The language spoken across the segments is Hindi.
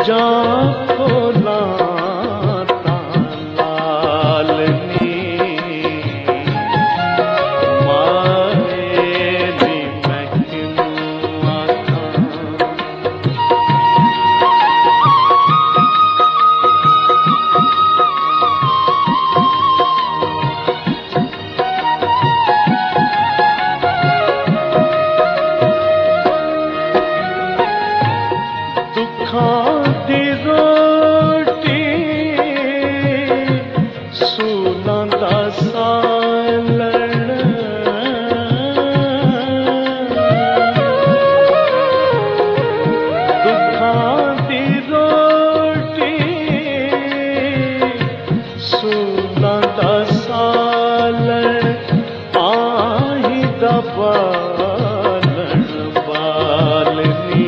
जाको लाता लालनी मारेली महकिनू आखां दी रोटी सूलां दा सालण दुखां दी रोटी सूलां दा सालण आही दा बालण बालनी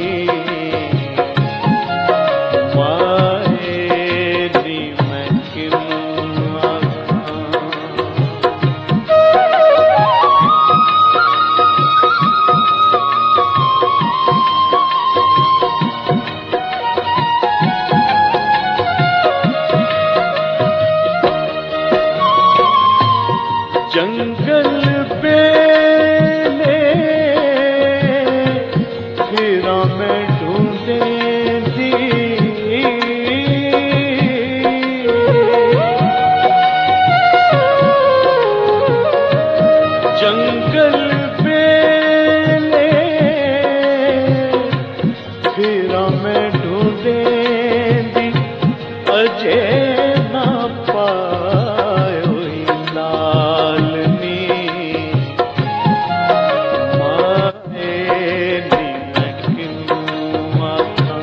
जंगल बेले फिरा मैं ढूंढे दी जंगल बेले फिरा मैं ढूंढे दी अजे ना पायो लालनी मारेली महकिनू आखां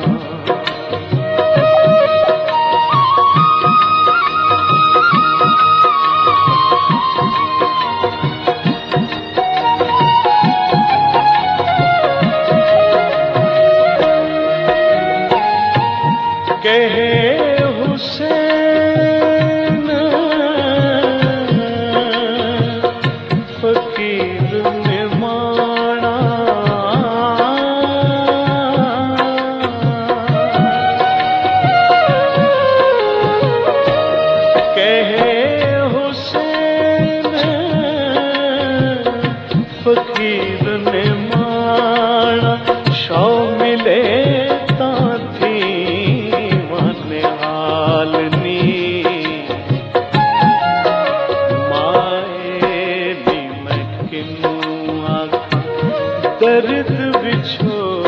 कहे हुसैन फकीर ने माना कहे हुसैन फकीर ने माना शौ मिले ताथी हालनी मारेली महकिनू आखां दर्द बिछो